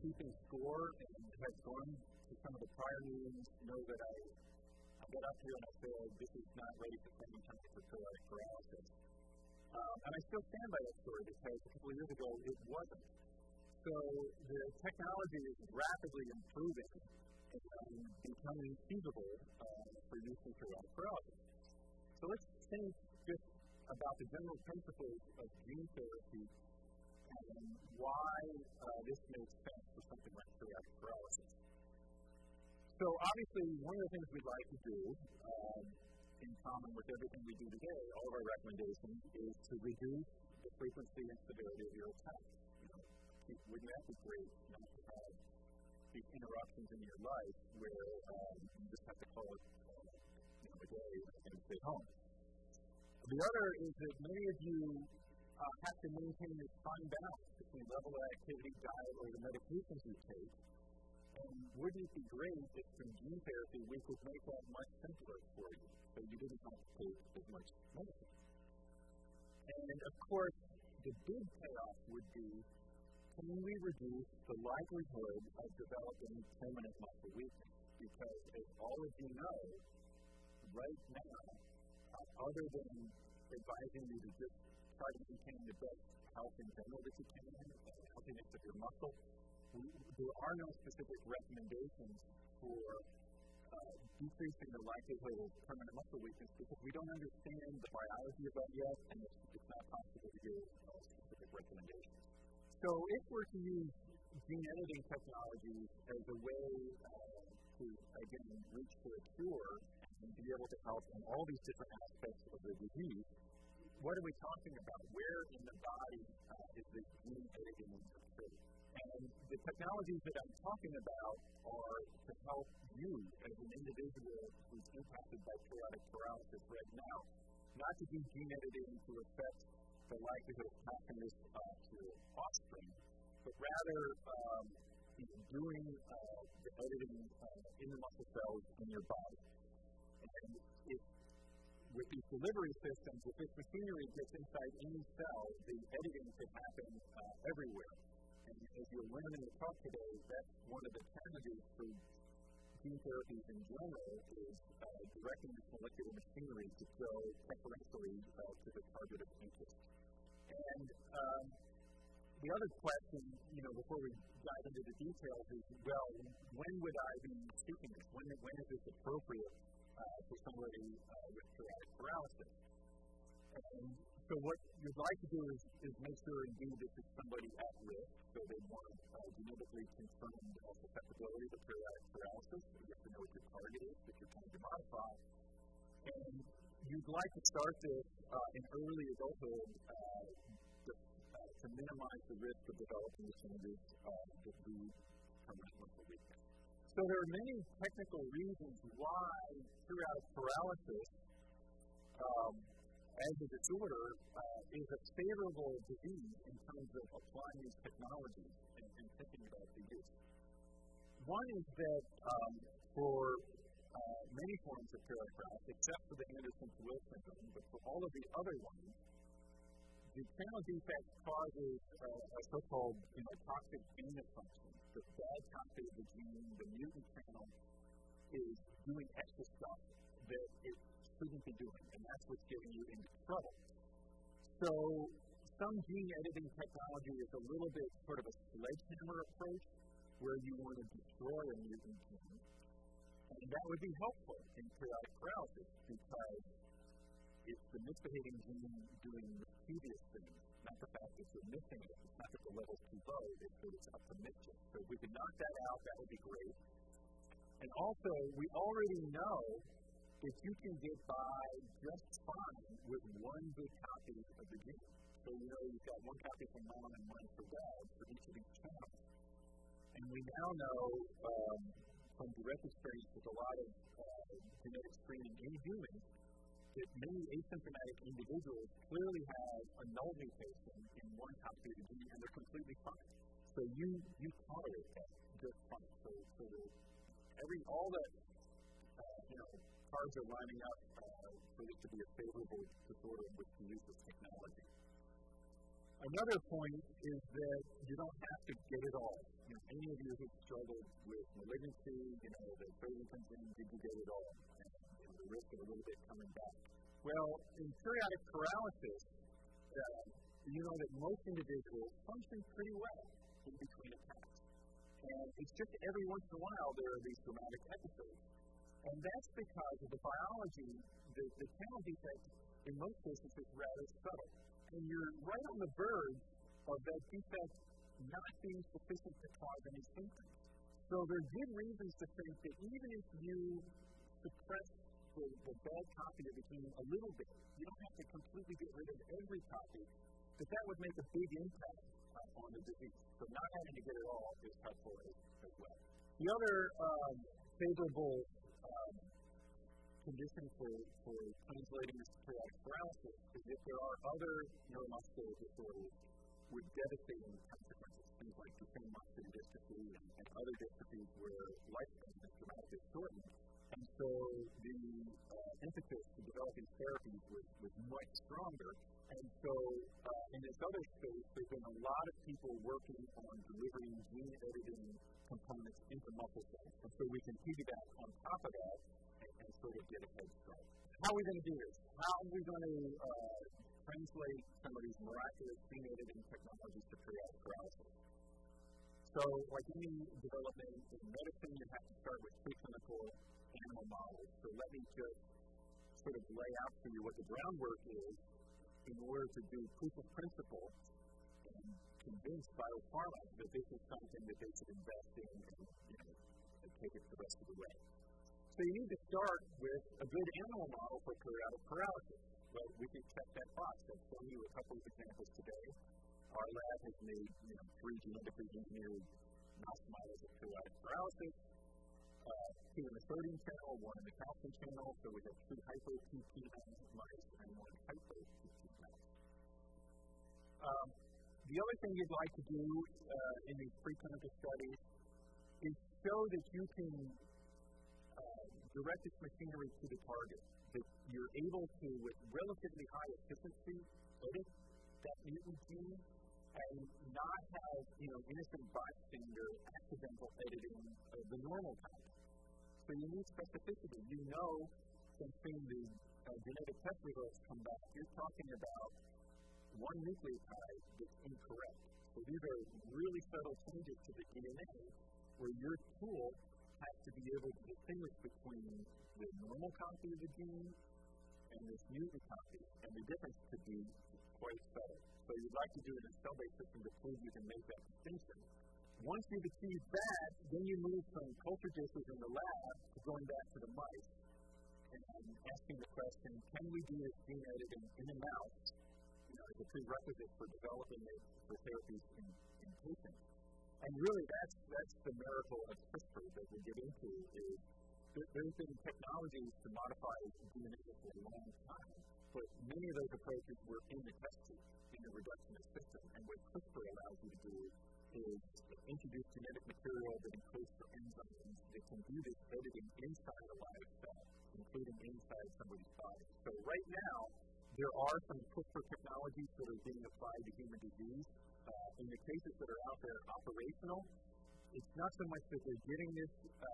keeping score and have gone to some of the prior meetings know that I got up here and I said, this is not ready for training time for periodic paralysis. And I still stand by that story because a couple of years ago it wasn't. So the technology is rapidly improving and becoming feasible for use in periodic paralysis. So let's think just about the general principles of gene therapy and why this makes sense for something like periodic paralysis. So obviously, one of the things we'd like to do, in common with everything we do today, all of our recommendations, is to reduce the frequency and severity of your attacks. Wouldn't that be great not to have these interruptions in your life where you just have to call it a day and stay home? The other is that many of you have to maintain this fine balance between level of activity, diet, or the medications you take. And wouldn't it be great if from gene therapy we could make that much simpler for you so you didn't have to take as much medicine? And of course, the big payoff would be, can we reduce the likelihood of developing permanent muscle weakness? Because as all of you know, right now, other than advising you to just try to maintain the best health in general that you can, and healthiness of your muscle, there are no specific recommendations for decreasing the likelihood of permanent muscle weakness because we don't understand the biology of that yet, and it's not possible to give specific recommendations. So if we're to use gene editing technologies as a way to, again, reach for a cure and be able to help in all these different aspects of the disease, what are we talking about? Where in the body is this gene editing occurring? And the technologies that I'm talking about are to help you as an individual who's impacted by periodic paralysis right now, not to do gene editing to affect the likelihood of passing this to offspring, but rather doing the editing in the muscle cells in your body. And with these delivery systems, if this machinery gets inside any cell, the editing can happen everywhere. And as you'll learn in the talk today, that's one of the challenges for gene therapies in general is directing this molecular machinery to go preferentially to the target of interest. And the other question, before we dive into the details is, well, when would I be seeking this? When is this appropriate for somebody with periodic paralysis? And so what you'd like to do is make sure, indeed, this is somebody at risk, so they want genetically confirmed susceptibility to periodic paralysis. You have to know what your target is that you're trying to modify. And you'd like to start this in early adulthood to minimize the risk of developing the changes that lead to permanent muscle weakness. So there are many technical reasons why periodic paralysis as a disorder is a favorable disease in terms of applying these technologies and thinking about the use. One is that for many forms of periodic paralysis, except for the Anderson-Tawil syndrome, but for all of the other ones, the channel defect causes a so-called toxic gain of function. The bad copy of the gene, the mutant channel, is doing extra stuff that it shouldn't be doing, and that's what's getting you into trouble. So some gene editing technology is a little bit sort of a sledgehammer approach, where you want to destroy a mutant gene, and that would be helpful in periodic paralysis because it's the misbehaving gene doing mischievous things, not the fact that you're missing it. It's not that the level's too low, it's that it's up to mischief. So if we could knock that out, that would be great. And also, we already know that you can get by just fine with one good copy of the gene. So you've got one copy from mom and one for dad for each of these channels. And we now know from direct experience with a lot of genetic screening in humans that many asymptomatic individuals clearly have a null mutation in one copy of the gene and they're completely fine. So you tolerate that just fine. So all the cards are lining up for this to be a favorable disorder in which to use this technology. Another point is that you don't have to get it all. Any of you who struggled with malignancy, the baby comes in, did you get it all? And the risk of a little bit coming back. Well, in periodic paralysis, you know that most individuals function pretty well in between attacks. And it's just every once in a while there are these dramatic episodes. And that's because of the biology, the channel defect in most cases is rather subtle. And you're right on the verge of that defect not being sufficient to cause any symptoms. So there's good reasons to think that even if you suppress the bad copy of the gene a little bit, you don't have to completely get rid of every copy, that would make a big impact on the disease. So not having to get it all is helpful as well. The other favorable condition for translating this to periodic paralysis is if there are other neuromuscular disorders with devastating consequences, things like Duchenne muscular dystrophy and other dystrophies where lifespan is dramatically shortened. And so the impetus to developing therapies was much stronger. And so in this other space, there's been a lot of people working on delivering gene editing components into muscle cells. And so we can piggyback on top of that and sort of get a head start. How are we going to do this? How are we going to translate some of these miraculous gene editing technologies to periodic paralysis? So like any development in medicine, you have to start with preclinical animal models. So let me just sort of lay out for you what the groundwork is in order to do proof of principle and convince biopharma that this is something that they should invest in and take it the rest of the way. So you need to start with a good animal model for periodic paralysis. Well, we can check that box. I've shown you a couple of examples today. Our lab has made 3 genetically engineered mouse models of periodic paralysis. 2 in the sodium channel, 1 in the calcium channel, so we have 2 hypo-PP mice and 1 hypo-PP mouse. The other thing you'd like to do in these preclinical studies is show that you can direct this machinery to the target, that you're able to, with relatively high efficiency, edit that mutant gene and not have innocent bystander accidental editing of the normal type. So you need specificity. You know, since the genetic test results come back, you're talking about one nucleotide that's incorrect. So these are really subtle changes to the DNA where your tool has to be able to distinguish between the normal copy of the gene and this mutant copy, and the difference could be quite subtle. So you'd like to do it in a cell-based system to prove you can make that distinction. Once you've achieved that, then you move from culture dishes in the lab to going back to the mice and asking the question, can we do this gene editing in a mouse as a prerequisite for developing it for therapies in patients? And really, that's the miracle of CRISPR that we get into, is there's been technologies to modify DNA for a long time, but many of those approaches were in the test tube, in the reductionist system. And what CRISPR allows you to do is introduce genetic material that encodes for enzymes that can do this editing inside a live cell, including inside somebody's body. So right now, there are some CRISPR technologies that are being applied to human disease. In the cases that are out there operational, it's not so much that they're getting this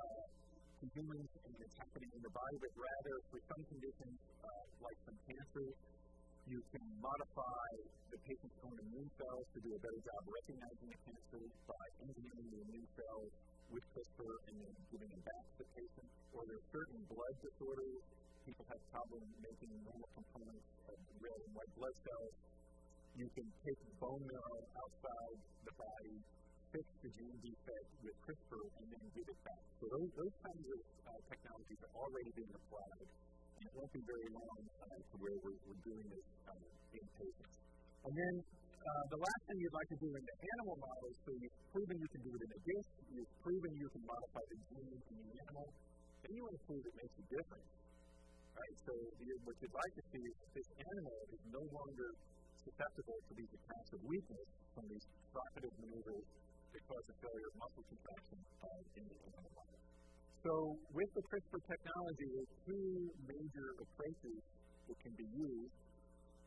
to humans and it's happening in the body, but rather for some conditions like some cancer, you can modify the patient's own immune cells to do a better job recognizing the cancer by engineering the immune cells with CRISPR and then giving them back to the patient. Or there are certain blood disorders. People have problems making normal components of red and white blood cells. You can take bone marrow outside the body, fix the gene defect with CRISPR, and then give it back. So those kinds of technologies are already being applied. And it won't be very long to where we're doing this in patients. And then the last thing you'd like to do in the animal models, so you've proven you can do it in a dish, you've proven you can modify the gene in the animal, then you want to prove it makes a difference. Right? So what you'd like to see is that this animal is no longer susceptible to these attacks of weakness from these provocative maneuvers that cause a failure of muscle contraction in the animal model. So with the CRISPR technology, there's 2 major approaches that can be used.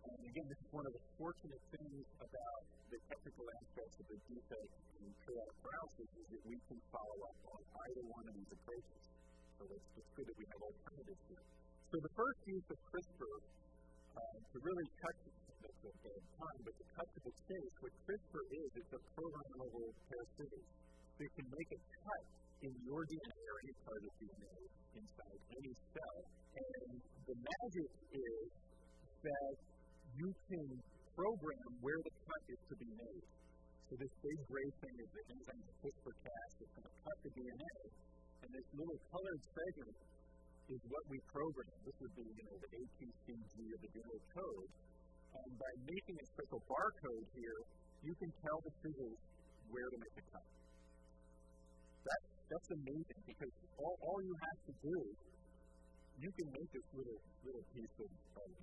And again, this is one of the fortunate things about the technical aspects of the defect in periodic paralysis is that we can follow up on either one of these approaches. So it's good that we have alternatives here. So the first use of CRISPR to really cut the time, but to cut to the chase, what CRISPR is, it's a programmable parasitic. So you can make a cut in your DNA or any part of DNA inside any cell. And the magic is that you can program where the cut is to be made. So this big gray thing is the enzyme CRISPR-Cas that's going to cut the DNA, and this little colored segment is what we program. This would be, the ATCG of the DNA code. And by making a special barcode here, you can tell the scissors where to make the cut. That's amazing, because all you have to do, you can make this little piece of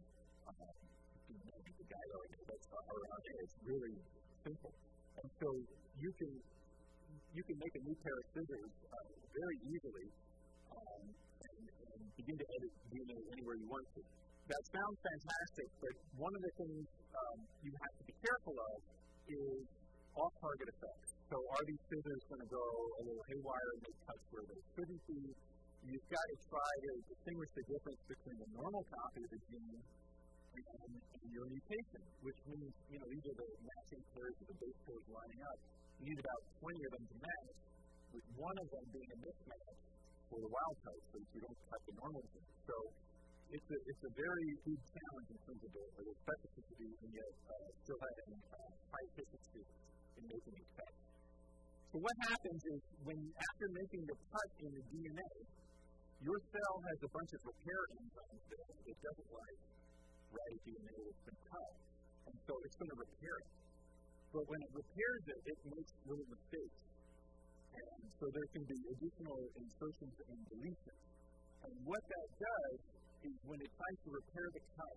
the guy that's around here. It's really simple. And so you can make a new pair of scissors very easily and begin to edit DNA anywhere you want to. That sounds fantastic, but one of the things you have to be careful of is off-target effects. So are these scissors going to go a little haywire and make cuts where they shouldn't be? You've got to try to distinguish the difference between the normal copy of the gene and your mutation, which means, these are the matching pairs of the base pairs lining up. You need about 20 of them to match, with one of them being a mismatch for the wild type, so that you don't cut the normal gene. So it's a very big challenge in terms of the specificity, and yet still having high efficiency in making a cut. So what happens is, after making the cut in the DNA, your cell has a bunch of repair enzymes that it doesn't like right DNA that's been cut, and so it's going to repair it. But when it repairs it, it makes little mistakes. And so there can be additional insertions and deletions. And what that does is when it tries to repair the cut,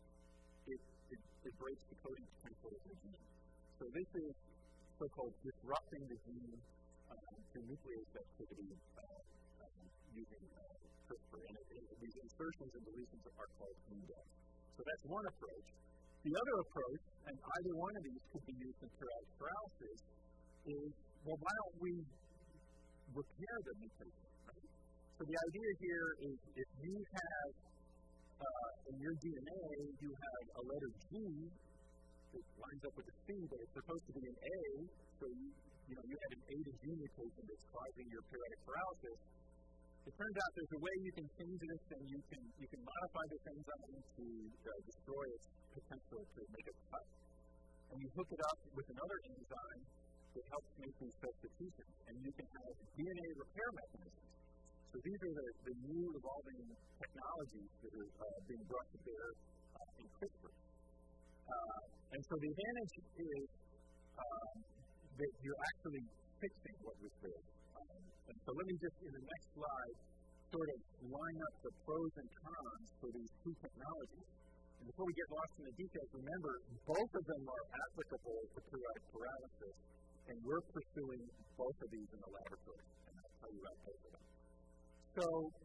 it breaks the coding potential of the gene. So this is so-called disrupting the gene through nuclease activity using CRISPR. And these insertions and deletions are called indels. So that's one approach. The other approach, and either one of these could be used in periodic paralysis, is, why don't we repair the mutation? Right? So the idea here is if you have, in your DNA, you have a letter G that lines up with a C, but it's supposed to be an A, so you have an A to G mutation that's causing your periodic paralysis. It turns out there's a way you can change this, and you can modify this enzyme to destroy its potential to make a cut. And you hook it up with another enzyme that helps make these substitutions, and you can have DNA repair mechanisms. So these are the new evolving technologies that are being brought to bear in CRISPR. And so the advantage is that you're actually fixing what was there. And so let me just, in the next slide, sort of line up the pros and cons for these two technologies. And before we get lost in the details, remember, both of them are applicable to periodic paralysis, and we're pursuing both of these in the laboratory. And I'll tell you about both of them. So,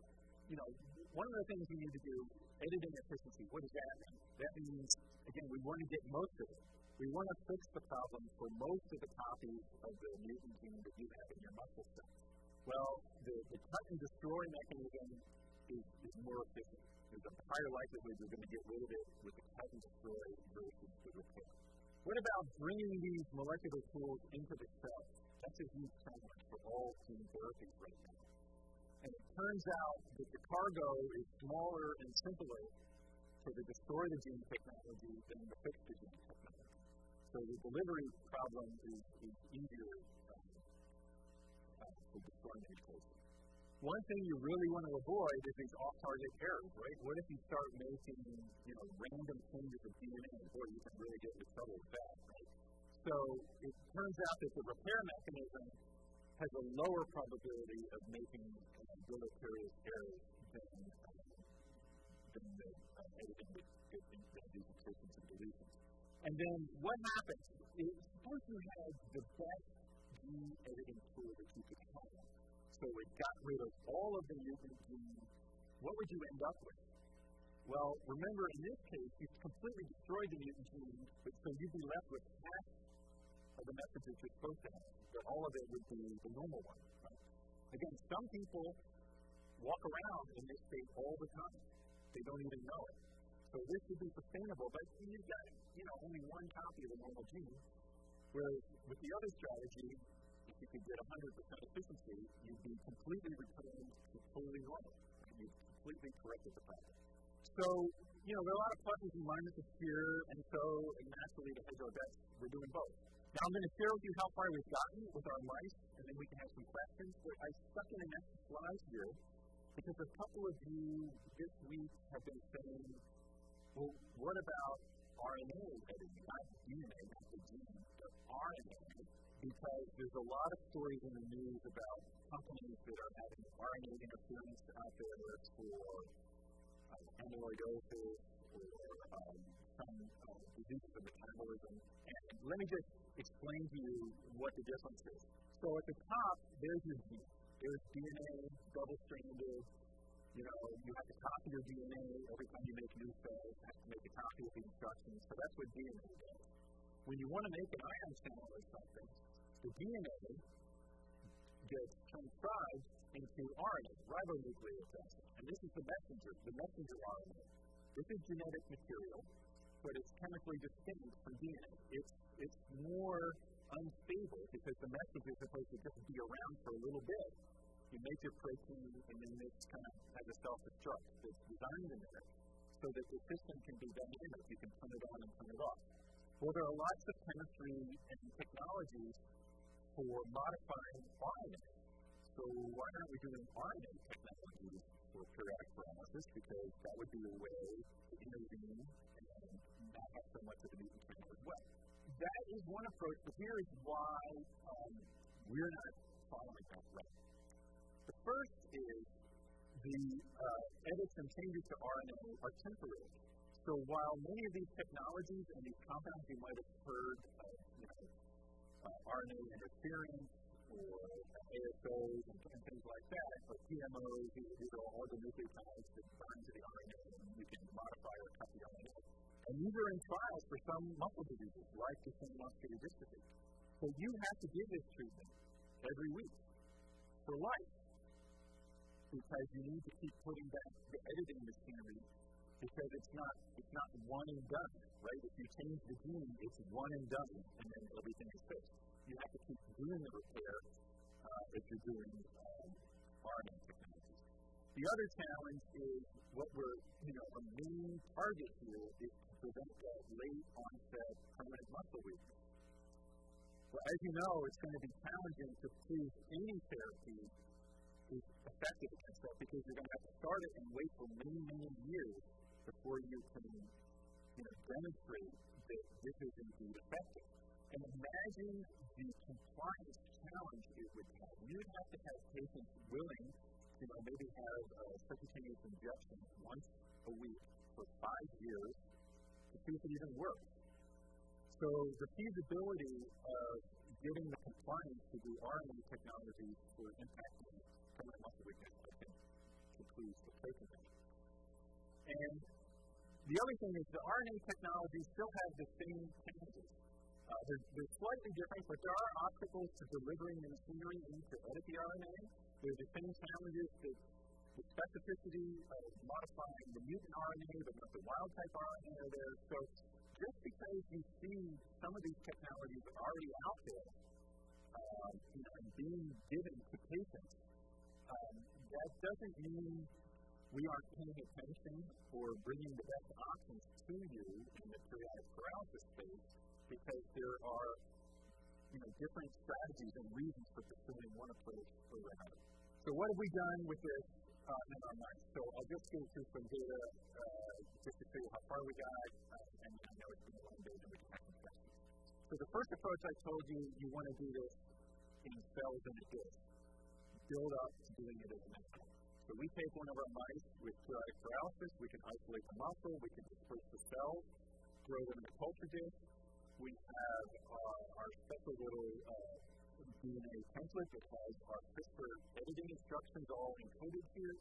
one of the things we need to do, editing efficiency, what does that mean? That means, again, we want to get most of it. We want to fix the problem for most of the copies of the mutant gene that you have in your muscle cells. Well, the cut and destroy mechanism is more efficient. There's a higher likelihood you're going to get rid of it with the cut and destroy versus the repair. What about bringing these molecular tools into the cell? That's a huge challenge for all gene therapies right now. And it turns out that the cargo is smaller and simpler for the destroy the gene technology than the fix the gene technology. So the delivery problem is easier for destroying the mutation. One thing you really want to avoid is these off-target errors, right? What if you start making, random changes of DNA, and boy, you can really get into trouble with that, right? So it turns out that the repair mechanism has a lower probability of making deleterious errors than the editing with these insertions and deletions. And then what happens is, suppose you had the best gene editing tool that you could have. So it got rid of all of the mutant genes. What would you end up with? Well, remember, in this case, you've completely destroyed the mutant gene, so you'd be left with half of the messages you're supposed to have, but all of it would be the normal one. Right? Again, some people walk around in this state all the time. They don't even know it. So this would be sustainable, but you've got, only one copy of the normal gene, whereas with the other strategy, if you could get 100% efficiency, you'd be completely returned to totally normal. Right? You've completely corrected the problem. So, there are a lot of pluses and minuses here, and so naturally to hedge our bets, we're doing both. Now I'm going to share with you how far we've gotten with our mice, and then we can have some questions. But I stuck in an extra slide here because a couple of you this week have been saying, well, what about RNA editing? Not DNA, not the gene, but RNA. Because there's a lot of stories in the news about companies that are having RNA interference out there for amyloidosis or some diseases of metabolism. And let me just explain to you what the difference is. So at the top, there's your gene. There's DNA, double-stranded. You have to copy your DNA every time you make new cells. You have to make a copy of the instructions. So that's what DNA does. When you want to make an ion channel or something, the DNA gets transcribed into RNA, ribonucleic acid. And this is the messenger RNA. This is genetic material, but it's chemically distinct from DNA. It's more unstable because the message is supposed to just be around for a little bit. You make your protein, and then it kind of has a self-destruct that's designed in there so that the system can be dynamic. You can turn it on and turn it off. Well, there are lots of chemistry and technologies for modifying RNA. So why aren't we doing RNA technologies for periodic paralysis? Because that would be a way to intervene and not have so much of the mutant channel as well. That is one approach, but here is why we're not following that route. The first is the edits and changes to RNA are temporary. So while many of these technologies and these compounds you might have heard of, RNA interference or ASOs and things like that, or PMOs, these are all the nucleotides that bind to the RNA and you can modify or cut the RNA. And these are in trials for some muscle diseases, like Duchenne muscular dystrophy. So you have to give this treatment every week for life, because you need to keep putting back the editing machinery, because it's not one and done, right? If you change the gene, it's one and done, and then everything is fixed. You have to keep doing the repair if you're doing RNA technologies. The other challenge is what we're, a main target here is to prevent that late onset permanent muscle weakness. Well, as you know, it's going to be challenging to prove any therapy is effective against that, because you're going to have to start it and wait for many, many years before you can demonstrate that this is indeed effective. And imagine the compliance challenge it would have. You would have to have patients willing to maybe have a subcutaneous injection once a week for 5 years to see if it even works. So the feasibility of getting the compliance to do RNA technologies for impacting permanent muscle weakness, I think, concludes the protein. And the other thing is the RNA technologies still have the same challenges. They're slightly different, but there are obstacles to delivering the machinery into edit the RNA. There's the same challenges that the specificity of modifying the mutant RNA, but not the wild-type RNA are there. So just because you see some of these technologies are already out there and being given to patients, that doesn't mean we aren't paying attention or bringing the best options to you in the periodic paralysis space, because there are different strategies and reasons for pursuing one approach over another. So what have we done with this in our minds? So I'll just go through some data just to show you how far we got, and I know it's been a long day, and we can have some questions. So the first approach I told you, you want to do this in cells in a dish. Build up to doing it as an animal. So we take one of our mice with periodic paralysis, we can isolate the muscle, we can disperse the cells, grow them in a culture dish. We have our special little DNA template that has our CRISPR editing instructions all encoded here.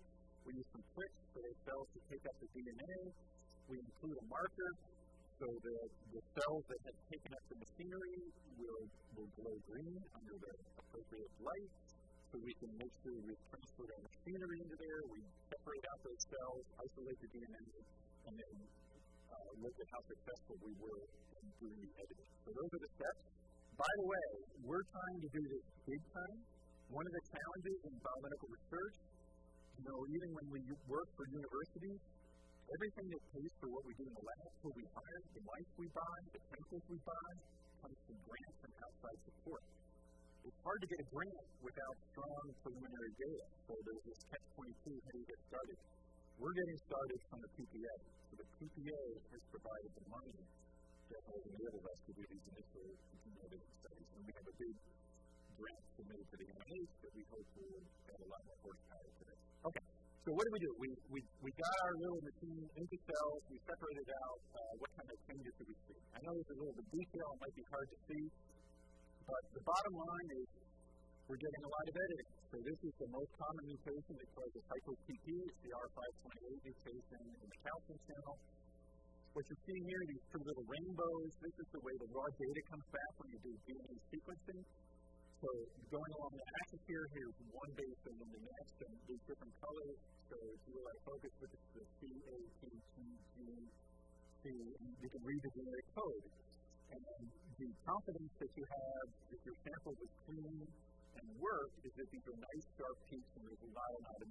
We use some tricks for those cells to take up the DNA. We include a marker, so the cells that have taken up the machinery will glow green under the appropriate light, so we can make sure we've transferred our machinery into there. We separate out those cells, isolate the DNA, and then look at how successful we were in doing the editing. So those are the steps. By the way, we're trying to do this big time. One of the challenges in biomedical research, even when we work for universities, everything that pays for what we do in the lab, who we hire, the mice we buy, the chemicals we buy, comes from grants and outside support. It's hard to get a grant without strong preliminary data. So there's this catch-22, how do you get started? We're getting started from the PPA. So the PPA has provided the money that has enabled us to do these initial gene editing studies. And we have a big grant submitted to the NIH that we hope will add a lot more horsepower to this. Okay, so what do? We got our little machine into cells, we separated out what kind of changes do we see. I know there's a little bit of detail, it might be hard to see, but the bottom line is we're getting a lot of editing. So this is the most common mutation that causes hypo-PP, it's the R528 mutation in the calcium channel. What you're seeing here, these two little rainbows, this is the way the raw data comes back when you do DNA sequencing. So going along the axis here, here's one base and then the next, and these different colors. So if you were focus with the C-A-T-T-G-C, and you can read the genetic code. And the confidence that you have if your sample was clean and worked is that these are nice sharp peaks and there's not a lot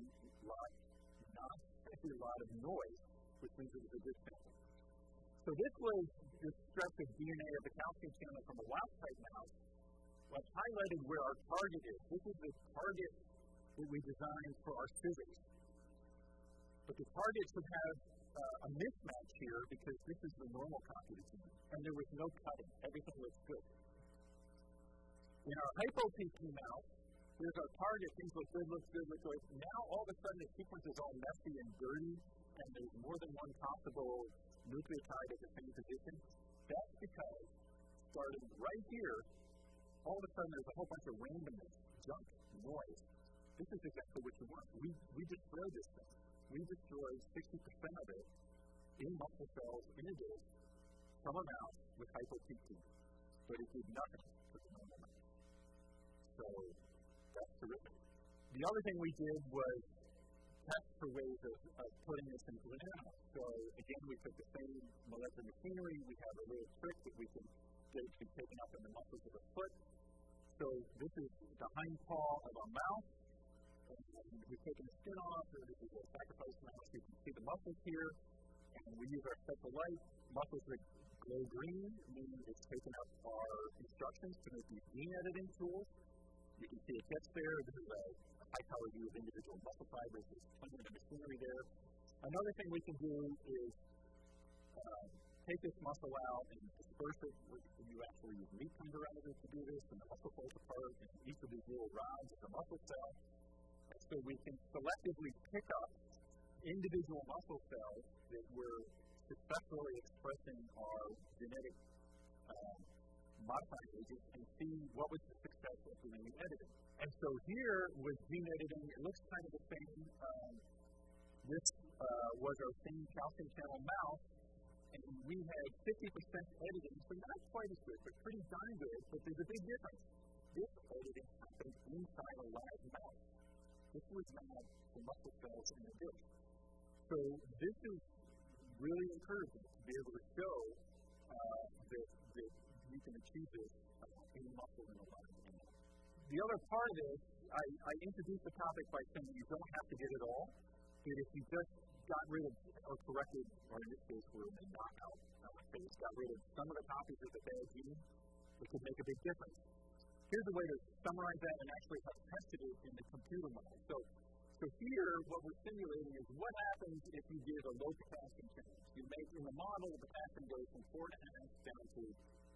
of noise, which means it was a good sample. So this was the stretch of DNA of the calcium channel from a wild-type mouse. I've highlighted where our target is. This is the target that we designed for our scissors. But the target should have a mismatch here because this is the normal copy of the gene. And there was no cutting. Everything looks good. In our hypo-PP mouse, here's our target. Things look good, look good, look good. Now all of a sudden the sequence is all messy and dirty, and there's more than one possible nucleotide at the same position. That's because starting right here, all of a sudden there's a whole bunch of randomness, junk, noise. This is exactly what you want. We destroyed this thing. We destroyed 60% of it in muscle cells in a dish from a mouse with hypo-PP. But it did nothing for the normal mouse. So that's terrific. The other thing we did was test for ways of putting this into an animal. So again, we took the same molecular machinery. We have a little trick that we can get it to be taken up in the muscles of the foot. So this is the hind paw of a mouse. And we've taken the skin off, or this is a sacrifice mouse. You can see the muscles here. And we use our special light. Muscles that glow green mean it's taken up our instructions to make these gene editing tools. You can see it gets there. This is a high-powered view of individual muscle fibers. There's plenty of machinery there. Another thing we can do is take this muscle out and disperse it. You actually use meat tenderizers to do this, and the muscle falls apart, and each of these little rods is a muscle cell. And so we can selectively pick up individual muscle cells that were successfully expressing our genetic modifying agents and see what was the success of doing the editing. And so here with gene editing, it looks kind of the same. This was our same calcium channel mouse, and we had 50% editing, so not quite as good, but pretty darn good. But there's a big difference. This editing happened inside a live mouse. This was not the muscle cells in the dish. So this is really encouraging to be able to show that you can achieve this in muscle in a live animal. The other part of this, I introduced the topic by saying you don't have to get it all. That if you just got rid of or corrected, or in this case we're in the knockout phase, got rid of some of the copies of the bad gene, it could make a big difference. Here's a way to summarize that and actually have tested it in the computer model. So here, what we're simulating is what happens if you give a low potassium change. You make, in the model, the potassium goes from 4.5 down to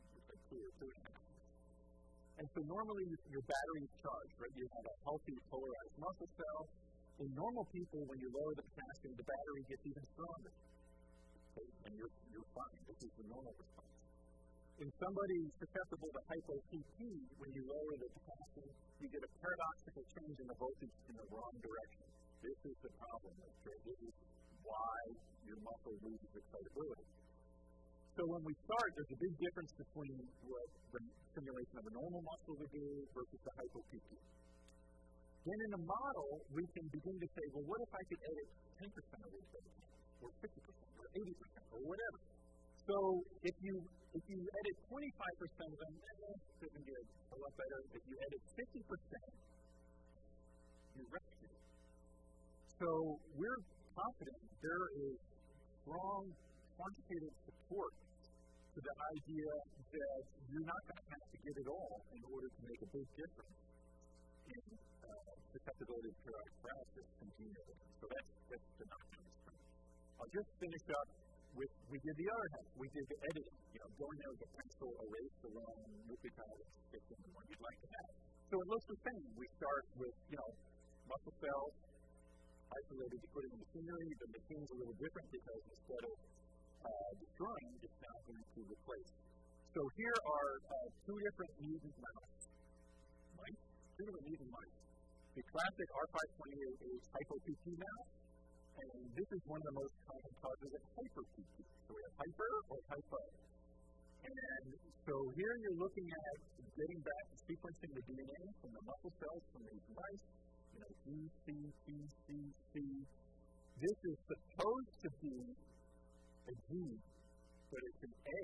2.5. And so normally your battery is charged, right? You have a healthy polarized muscle cell. In normal people, when you lower the potassium, the battery gets even stronger. Okay? And you're fine. This is the normal response. In somebody susceptible to hypo-PP, when you lower the potassium, you get a paradoxical change in the voltage in the wrong direction. This is the problem. This is why your muscle loses excitability. So when we start, there's a big difference between what the simulation of a normal muscle would do versus the hypo-PP. Then in a model, we can begin to say, well, what if I could edit 10% of these things, or 50%, or 80%, or whatever? So if you edit 25% of them, it doesn't get a lot better. If you edit 50%, you're rescued. So we're confident there is strong quantitative support to the idea that you're not going to have to get it all in order to make a big difference in susceptibility to periodic paralysis and gene editing. So that's the knock-on experience. I'll just finish up with, we did the other half. We did the editing, going there with a pencil, erase the wrong nucleotide and stick in the one you'd like to have. So it looks the same. We start with, muscle cells, isolated to put in the machinery. The machine's a little different because instead of destroying, it's now going to replace. So here are two different mutant mice. Two different mutant mice. The classic R528H hypo-PP mouse, and this is one of the most common causes of hyper-PP. So we have hyper or hypo. And so here you're looking at getting back to sequencing the DNA from the muscle cells from these mice. G, C, T, C, C. This is supposed to be a G, but it's an A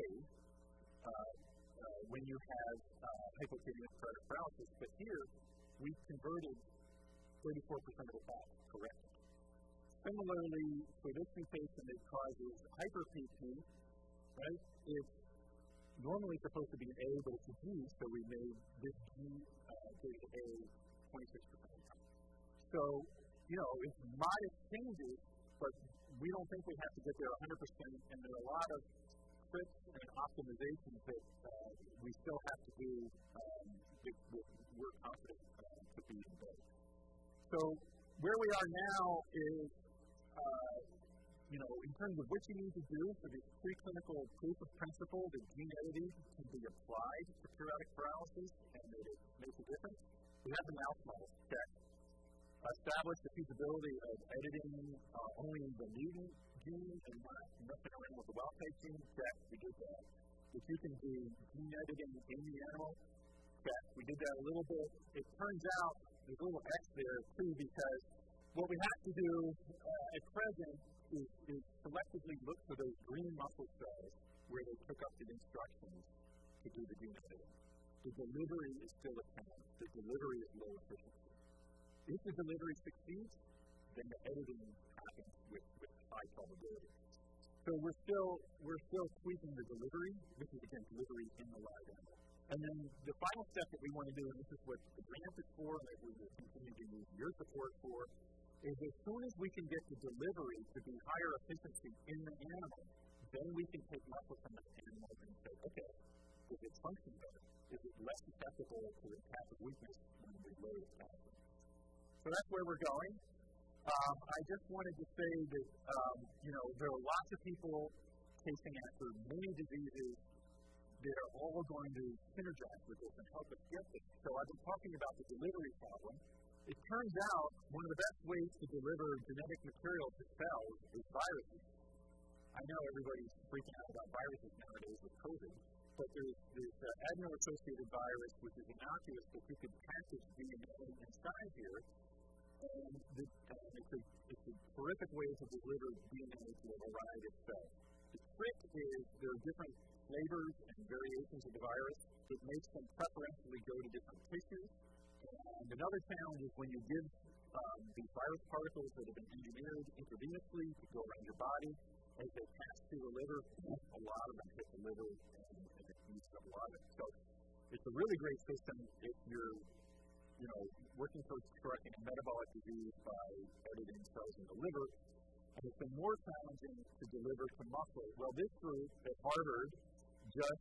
when you have hypokinated periodic paralysis. But here, we've converted 34% of the fat correctly. Similarly, for this mutation that causes hyper-PP, right, it's normally supposed to be an A, but it's a G, so we made this G to A 26% of the time. So, it's modest changes, but we don't think we have to get there 100%, and there are a lot of tricks and optimizations that we still have to do that we're confident to be in place. So, where we are now is, in terms of what you need to do for this preclinical proof of principle that gene editing can be applied to periodic paralysis and that it makes a difference, we have the mouse model check. Establish the feasibility of editing only the mutant gene and not messing around with the wild type gene. Check, we did that. If you can do gene editing in the animal, check, we did that a little bit. It turns out there's a little X there too, because what we have to do at present is selectively look for those green muscle cells where they took up the instructions to do the gene editing. The delivery is still a challenge. The delivery is low efficiency. If the delivery succeeds, then the editing happens with high probability. So we're still tweaking the delivery. This is, again, delivery in the live animal. And then the final step that we want to do, and this is what the grant is for, and that we will continue to use your support for, is as soon as we can get the delivery to be higher efficiency in the animal, then we can take muscle from the animal and say, okay, does it function better? Is it less susceptible to the attack of weakness when we load it faster? So that's where we're going. I just wanted to say that, there are lots of people chasing after many diseases that are all going to synergize with this and help us get this. So I've been talking about the delivery problem. It turns out one of the best ways to deliver genetic material to cells is viruses. I know everybody's freaking out about viruses nowadays with COVID, but there's adeno-associated virus, which is innocuous, but you can package DNA inside here. And it's a terrific way to deliver DNA to a variety of cells. The trick is there are different flavors and variations of the virus that makes them preferentially go to different tissues. And another challenge is when you give these virus particles that have been engineered intravenously to go around your body, as they pass through the liver, a lot of them hit the liver and it eats up a lot of it. So it's a really great system if you're working towards correcting a metabolic disease by editing cells in the liver. And it's been more challenging to deliver to muscle. Well, this group at Harvard just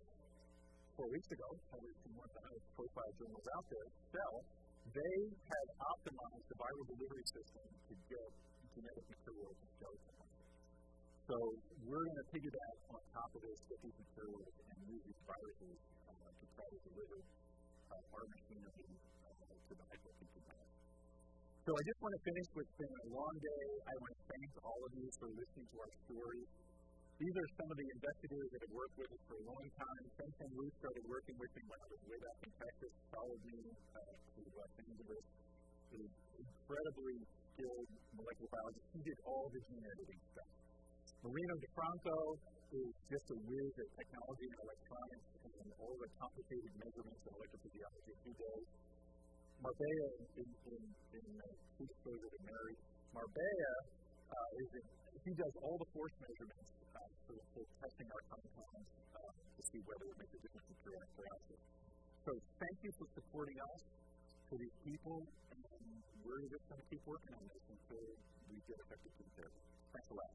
4 weeks ago, probably one of the highest profile journals out there, Cell, they had optimized the viral delivery system to get genetic material to skeletal muscle. So we're going to piggyback on top of this, get these materials, and use these viruses to try to deliver our machinery to the hypo-PP mouse. So I just want to finish with, it's been a long day. I want to thank all of you for listening to our story. These are some of the investigators that have worked with us for a long time. Ken Wu started working with me when I was way back in Texas, followed me to Los Angeles. He was incredibly skilled molecular biologist. He did all the gene editing stuff. Marino DeFranco is just a whiz at technology and electronics and all the complicated measurements of electrophysiology he does. Marbella, in full disclosure to Mary, Marbella he does all the force measurements for testing our compounds to see whether it makes a difference in periodic paralysis. So thank you for supporting us, for these people, and we're just going to keep working on this until we get effective gene therapy. Thanks a lot.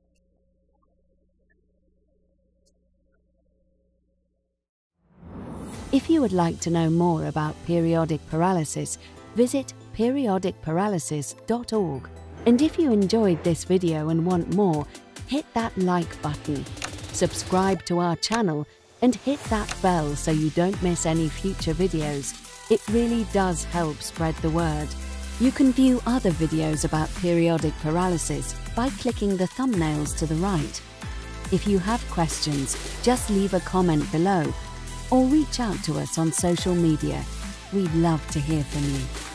If you would like to know more about periodic paralysis, visit periodicparalysis.org. And if you enjoyed this video and want more, hit that like button, subscribe to our channel, and hit that bell so you don't miss any future videos. It really does help spread the word. You can view other videos about periodic paralysis by clicking the thumbnails to the right. If you have questions, just leave a comment below or reach out to us on social media. We'd love to hear from you.